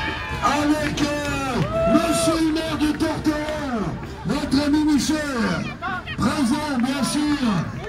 avec monsieur le maire de Torteron, notre ami Michel, présent bien sûr.